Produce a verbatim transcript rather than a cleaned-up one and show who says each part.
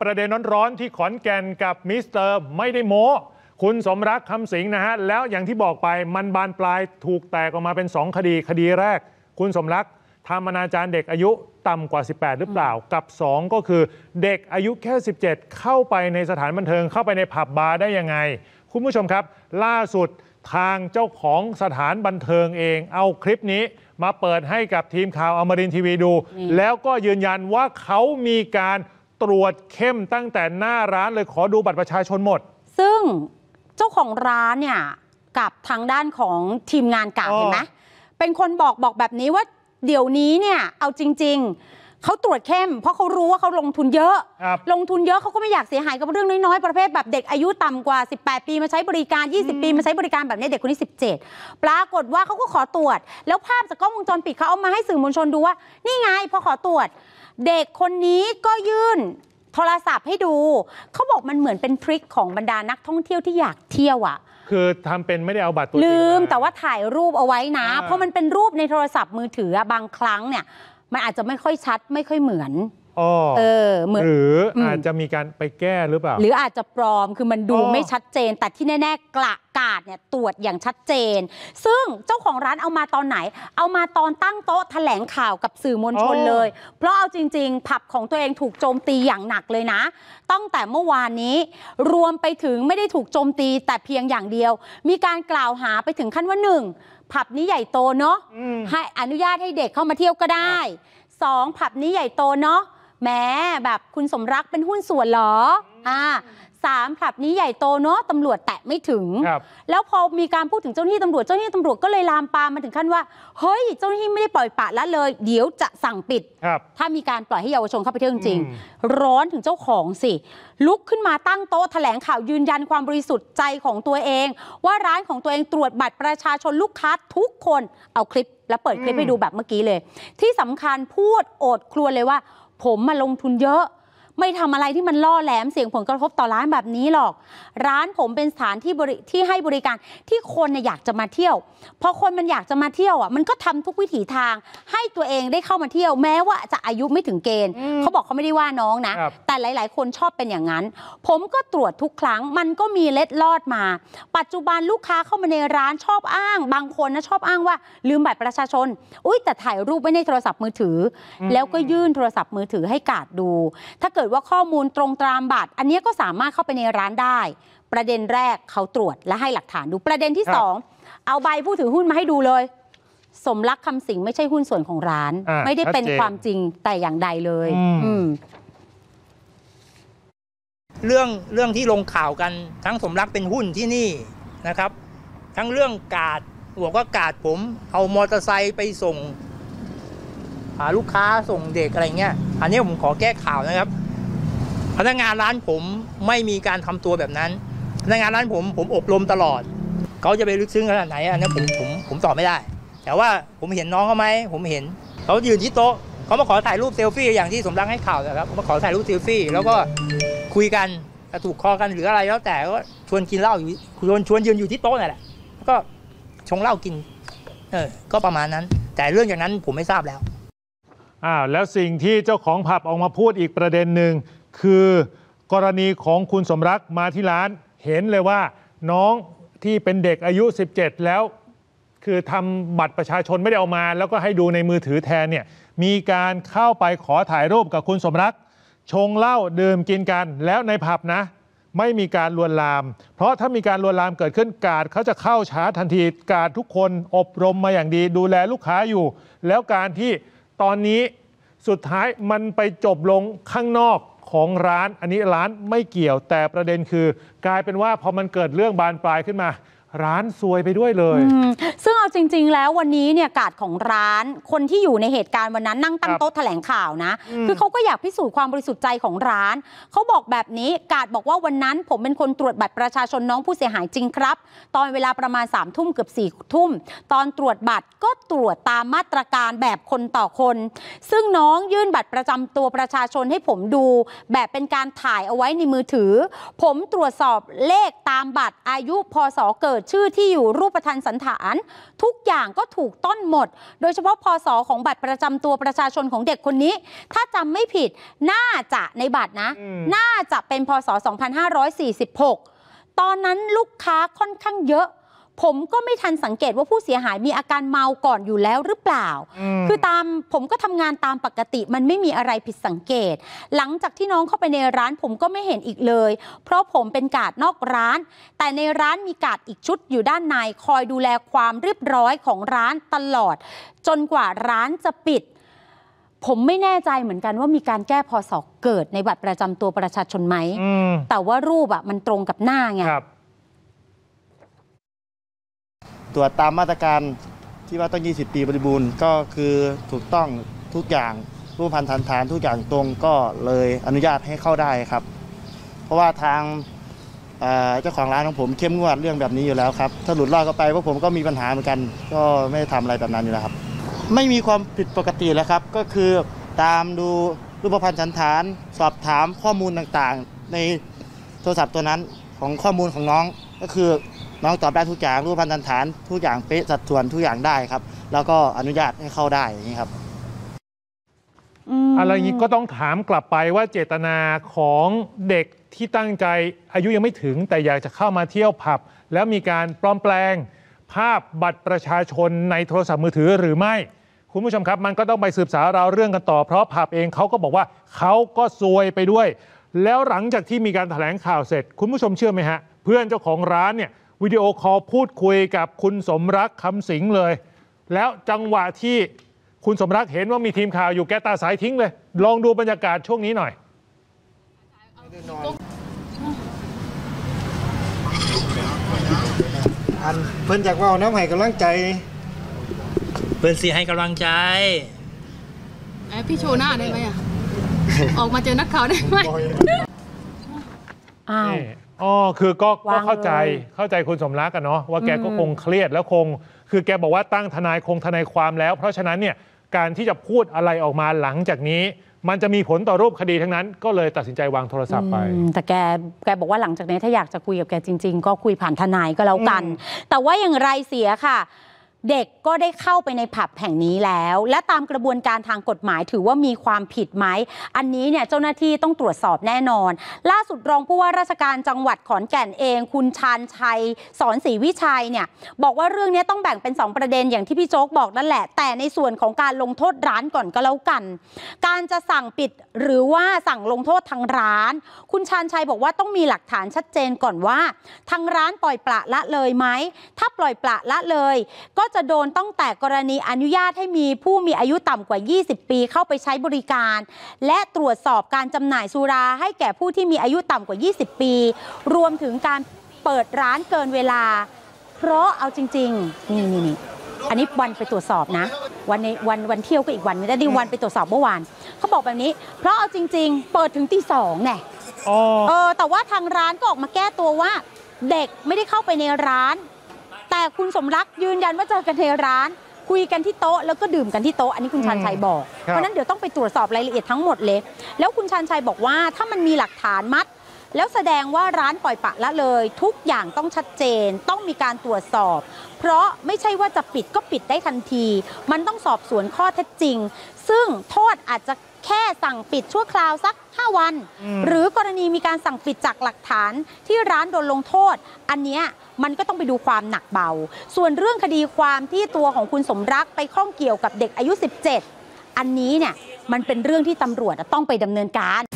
Speaker 1: ประเด็นร้อนๆที่ขอนแก่นกับมิสเตอร์ไม่ได้โม้คุณสมรักคำสิงห์นะฮะแล้วอย่างที่บอกไปมันบานปลายถูกแตกออกมาเป็นสองคดีคดีแรกคุณสมรักทำอนาจารเด็กอายุต่ำกว่าสิบแปดหรือเปล่ากับสองก็คือเด็กอายุแค่สิบเจ็ดเข้าไปในสถานบันเทิงเข้าไปในผับบาร์ได้ยังไงคุณผู้ชมครับล่าสุดทางเจ้าของสถานบันเทิงเองเอาคลิปนี้มาเปิดให้กับทีมข่าวอมรินทร์ทีวีดูแล้วก็ยืนยันว่าเขามีการตรวจเข้มตั้งแต่หน้าร้านเลยขอดูบัตรประชาชนหมด
Speaker 2: ซึ่งเจ้าของร้านเนี่ยกับทางด้านของทีมงานกาดเห็นไหมเป็นคนบอกบอกแบบนี้ว่าเดี๋ยวนี้เนี่ยเอาจริงๆเขาตรวจเข้มเพราะเขารู้ว่าเขาลงทุนเยอะลงทุนเยอะเขาก็ไม่อยากเสียหายกับเรื่องน้อยๆประเภทแบบเด็กอายุต่ำกว่าสิบแปดปีมาใช้บริการยี่สิบปีมาใช้บริการแบบนี้เด็กคนนี้สิบเจ็ดปรากฏว่าเขาก็ขอตรวจแล้วภาพจากกล้องวงจรปิดเขาเอามาให้สื่อมวลชนดูว่านี่ไงพอขอตรวจเด็กคนนี้ก็ยื่นโทรศัพท์ให้ดูเขาบอกมันเหมือนเป็นทริคของบรรดานักท่องเที่ยวที่อยากเที่ยวอ่ะ
Speaker 1: คือทำเป็นไม่ได้เอาบัตรตัวจริง
Speaker 2: ลืมแต่ว่าถ่ายรูปเอาไว้นะเพราะมันเป็นรูปในโทรศัพท์มือถือบางครั้งเนี่ยมันอาจจะไม่ค่อยชัดไม่ค่อยเหมือน
Speaker 1: เออเหมือนหรืออาจจะมีการไปแก้หรือเปล่า
Speaker 2: หรืออาจจะปลอมคือมันดูไม่ชัดเจนแต่ที่แน่ๆกระกาดเนี่ยตรวจอย่างชัดเจนซึ่งเจ้าของร้านเอามาตอนไหนเอามาตอนตั้งโต๊ะแถลงข่าวกับสื่อมวลชนเลยเพราะเอาจริงๆผับของตัวเองถูกโจมตีอย่างหนักเลยนะตั้งแต่เมื่อวานนี้รวมไปถึงไม่ได้ถูกโจมตีแต่เพียงอย่างเดียวมีการกล่าวหาไปถึงขั้นว่าหนึ่งผับนี้ใหญ่โตเนาะให้อนุญาตให้เด็กเข้ามาเที่ยวก็ได้สองผับนี้ใหญ่โตเนาะแม้แบบคุณสมรักเป็นหุ้นส่วนเหรออ่าสามผับนี้ใหญ่โตเนาะตำรวจแตะไม่ถึงแล้วพอมีการพูดถึงเจ้าหน้าที่ตำรวจเจ้าหน้าที่ตำรวจก็เลยลามปามมาถึงขั้นว่าเฮ้ยเจ้าหน้าที่ไม่ได้ปล่อยปละละเลยเดี๋ยวจะสั่งปิดถ้ามีการปล่อยให้เยาวชนเข้าไปเที่ยวจริงๆร้อนถึงเจ้าของสิลุกขึ้นมาตั้งโต๊ะแถลงข่าวยืนยันความบริสุทธิ์ใจของตัวเองว่าร้านของตัวเองตรวจบัตรประชาชนลูกค้าทุกคนเอาคลิปแล้วเปิดคลิปให้ดูแบบเมื่อกี้เลยที่สำคัญพูดโอดครวญเลยว่าผมมาลงทุนเยอะไม่ทำอะไรที่มันล่อแหลมเสี่ยงผลกระทบต่อร้านแบบนี้หรอกร้านผมเป็นสถานที่บริที่ให้บริการที่คนเนี่ยอยากจะมาเที่ยวพอคนมันอยากจะมาเที่ยวอ่ะมันก็ทำทุกวิถีทางให้ตัวเองได้เข้ามาเที่ยวแม้ว่าจะอายุไม่ถึงเกณฑ์เขาบอกเขาไม่ได้ว่าน้องนะแต่หลายๆคนชอบเป็นอย่างนั้นผมก็ตรวจทุกครั้งมันก็มีเล็ดลอดมาปัจจุบันลูกค้าเข้ามาในร้านชอบอ้างบางคนนะชอบอ้างว่าลืมบัตรประชาชนอุ้ยแต่ถ่ายรูปไว้ในโทรศัพท์มือถือแล้วก็ยื่นโทรศัพท์มือถือให้กาดดูถ้าเกิดว่าข้อมูลตรงตามบัตรอันนี้ก็สามารถเข้าไปในร้านได้ประเด็นแรกเขาตรวจและให้หลักฐานดูประเด็นที่สองเอาใบผู้ถือหุ้นมาให้ดูเลยสมรักคำสิงห์ไม่ใช่หุ้นส่วนของร้านไม่ได้เป็นความจริงแต่อย่างใดเลย
Speaker 3: เรื่องเรื่องที่ลงข่าวกันทั้งสมรักเป็นหุ้นที่นี่นะครับทั้งเรื่องกาดบอกว่ากาดผมเอามอเตอร์ไซค์ไปส่งหาลูกค้าส่งเด็กอะไรเงี้ยอันนี้ผมขอแก้ข่าวนะครับพนักงานร้านผมไม่มีการทำตัวแบบนั้นพนักงานร้านผมผมอบรมตลอดเขาจะไปลึกซึ้งขนาดไหนอันนี้ผมผมผมตอบไม่ได้แต่ว่าผมเห็นน้องเขาไหมผมเห็นเขายืนที่โต๊ะเขามาขอถ่ายรูปเซลฟี่อย่างที่สมรักให้ข่าวนะครับเขามาขอถ่ายรูปเซลฟี่แล้วก็คุยกันถูกคอกันหรืออะไรแล้วแต่ก็ชวนกินเหล้าอยู่ชวนชวนยืนอยู่ที่โต๊ะนั่นแหละแล้วก็ชงเหล้ากินเออก็ประมาณนั้นแต่เรื่องอย่างนั้นผมไม่ทราบแล้ว
Speaker 1: อ้าวแล้วสิ่งที่เจ้าของผับออกมาพูดอีกประเด็นหนึ่งคือกรณีของคุณสมรักมาที่ร้านเห็นเลยว่าน้องที่เป็นเด็กอายุสิบเจ็ดแล้วคือทำบัตรประชาชนไม่ได้เอามาแล้วก็ให้ดูในมือถือแทนเนี่ยมีการเข้าไปขอถ่ายรูปกับคุณสมรักชงเหล้าดื่มกินกันแล้วในผับนะไม่มีการลวนลามเพราะถ้ามีการลวนลามเกิดขึ้นกาดเขาจะเข้าชาร์จทันทีกาดทุกคนอบรมมาอย่างดีดูแลลูกค้าอยู่แล้วการที่ตอนนี้สุดท้ายมันไปจบลงข้างนอกของร้านอันนี้ร้านไม่เกี่ยวแต่ประเด็นคือกลายเป็นว่าพอมันเกิดเรื่องบานปลายขึ้นมาร้านซวยไปด้วยเลย
Speaker 2: ซึ่งเอาจริงๆแล้ววันนี้เนี่ยกาดของร้านคนที่อยู่ในเหตุการณ์วันนั้นนั่งตั้งโต๊ะแถลงข่าวนะคือเขาก็อยากพิสูจน์ความบริสุทธิ์ใจของร้านเขาบอกแบบนี้กาดบอกว่าวันนั้นผมเป็นคนตรวจบัตรประชาชนน้องผู้เสียหายจริงครับตอนเวลาประมาณสามทุ่มเกือบสี่ทุ่มตอนตรวจบัตรก็ตรวจตามมาตรการแบบคนต่อคนซึ่งน้องยื่นบัตรประจำตัวประชาชนให้ผมดูแบบเป็นการถ่ายเอาไว้ในมือถือผมตรวจสอบเลขตามบัตรอายุพศเกิดชื่อที่อยู่รูปพรรณสันฐานทุกอย่างก็ถูกต้นหมดโดยเฉพาะพศของบัตรประจำตัวประชาชนของเด็กคนนี้ถ้าจำไม่ผิดน่าจะในบัตรนะน่าจะเป็นพศสองพันห้าร้อยสี่สิบหกตอนนั้นลูกค้าค่อนข้างเยอะผมก็ไม่ทันสังเกตว่าผู้เสียหายมีอาการเมาก่อนอยู่แล้วหรือเปล่าคือตามผมก็ทำงานตามปกติมันไม่มีอะไรผิดสังเกตหลังจากที่น้องเข้าไปในร้านผมก็ไม่เห็นอีกเลยเพราะผมเป็นการ์ดนอกร้านแต่ในร้านมีการ์ดอีกชุดอยู่ด้านในคอยดูแลความเรียบร้อยของร้านตลอดจนกว่าร้านจะปิดผมไม่แน่ใจเหมือนกันว่ามีการแก้พศเกิดในบัตรประจำตัวประชาชนไหมแต่ว่ารูปอะมันตรงกับหน้าไง
Speaker 4: ตรวจตามมาตรการที่ว่าต้องยี่สิบปีบริบูรณ์ก็คือถูกต้องทุกอย่างรูปพรรณสันฐานทุกอย่างตรงก็เลยอนุญาตให้เข้าได้ครับ เพราะว่าทางเจ้าของร้านของผมเข้มงวดเรื่องแบบนี้อยู่แล้วครับถ้าหลุดรอดเข้าไปพวกผมก็มีปัญหาเหมือนกันก็ไม่ได้ทำอะไรแบบนั้นอยู่แล้วครับไม่มีความผิดปกติแล้วครับก็คือตามดูรูปพรรณสันฐานสอบถามข้อมูลต่างๆในโทรศัพท์ตัวนั้นของข้อมูลของน้องก็คือน้องตอบได้ทุกอย่างรูปพรรณสันฐานทุกอย่างเป๊ะสัดส่วนทุกอย่างได้ครับแล้วก็อนุญาตให้เข้าได้อย่างนี้ครับ
Speaker 1: อะไรอย่างนี้ก็ต้องถามกลับไปว่าเจตนาของเด็กที่ตั้งใจอายุยังไม่ถึงแต่อยากจะเข้ามาเที่ยวผับแล้วมีการปลอมแปลงภาพบัตรประชาชนในโทรศัพท์มือถือหรือไม่คุณผู้ชมครับมันก็ต้องไปสืบสาวราวเรื่องกันต่อเพราะผับเองเขาก็บอกว่าเขาก็ซวยไปด้วยแล้วหลังจากที่มีการแถลงข่าวเสร็จคุณผู้ชมเชื่อไหมฮะเพื่อนเจ้าของร้านเนี่ยวิดีโอคอลพูดคุยกับคุณสมรักคำสิงห์เลยแล้วจังหวะที่คุณสมรักเห็นว่ามีทีมข่าวอยู่แกตาสายทิ้งเลยลองดูบรรยากาศช่วงนี้หน่อย
Speaker 4: อันเพิ่นจากว่าน้ำให้กำลังใจ
Speaker 3: เพิ่นสิให้กำลังใจ
Speaker 5: ไอพี่โชว์หน้าได้ไหมอ่ะ ออกมาเจอนักข่าวได้ไหม
Speaker 2: อ้าว
Speaker 1: อ๋อคือก็ก็เข้าใจเข้าใจคุณสมรักกันเนาะว่าแกก็คงเครียดแล้วคงคือแกบอกว่าตั้งทนายคงทนายความแล้วเพราะฉะนั้นเนี่ยการที่จะพูดอะไรออกมาหลังจากนี้มันจะมีผลต่อรูปคดีทั้งนั้นก็เลยตัดสินใจวางโทรศัพท์ไป
Speaker 2: แต่แกแกบอกว่าหลังจากนี้ถ้าอยากจะคุยกับแกจริงๆก็คุยผ่านทนายก็แล้วกันแต่ว่าอย่างไรเสียค่ะเด็กก็ได้เข้าไปในผับแห่งนี้แล้วและตามกระบวนการทางกฎหมายถือว่ามีความผิดไหมอันนี้เนี่ยเจ้าหน้าที่ต้องตรวจสอบแน่นอนล่าสุดรองผู้ว่าราชการจังหวัดขอนแก่นเองคุณชาญชัยสอนศรีวิชัยเนี่ยบอกว่าเรื่องนี้ต้องแบ่งเป็นสองประเด็นอย่างที่พี่โจ๊กบอกนั่นแหละแต่ในส่วนของการลงโทษร้านก่อนก็แล้วกันการจะสั่งปิดหรือว่าสั่งลงโทษทางร้านคุณชาญชัยบอกว่าต้องมีหลักฐานชัดเจนก่อนว่าทางร้านปล่อยปละละเลยไหมถ้าปล่อยปละละเลยก็จะโดนตั้งแต่กรณีอนุญาตให้มีผู้มีอายุต่ำกว่ายี่สิบปีเข้าไปใช้บริการและตรวจสอบการจำหน่ายสุราให้แก่ผู้ที่มีอายุต่ำกว่ายี่สิบปีรวมถึงการเปิดร้านเกินเวลาเพราะเอาจริงๆนี่นี่นี่อันนี้วันไปตรวจสอบนะวันในวันวันเที่ยวก็อีกวันไม่ได้ดิวันไปตรวจสอบเมื่อวานเขาบอกแบบนี้เพราะเอาจริงๆเปิดถึงตีสองแน่เออแต่ว่าทางร้านก็ออกมาแก้ตัวว่าเด็กไม่ได้เข้าไปในร้านแต่คุณสมรักยืนยันว่าเจอกันในร้านคุยกันที่โต๊ะแล้วก็ดื่มกันที่โต๊ะอันนี้คุณชาญชัยบอกเพราะนั้นเดี๋ยวต้องไปตรวจสอบรายละเอียดทั้งหมดเลยแล้วคุณชาญชัยบอกว่าถ้ามันมีหลักฐานมัดแล้วแสดงว่าร้านปล่อยปละละเลยทุกอย่างต้องชัดเจนต้องมีการตรวจสอบเพราะไม่ใช่ว่าจะปิดก็ปิดได้ทันทีมันต้องสอบสวนข้อเท็จจริงซึ่งโทษอาจจะแค่สั่งปิดชั่วคราวสักห้าวันหรือกรณีมีการสั่งปิดจากหลักฐานที่ร้านโดนลงโทษอันเนี้ยมันก็ต้องไปดูความหนักเบาส่วนเรื่องคดีความที่ตัวของคุณสมรักไปข้องเกี่ยวกับเด็กอายุสิบเจ็ดอันนี้เนี่ยมันเป็นเรื่องที่ตำรวจต้องไปดำเนินการ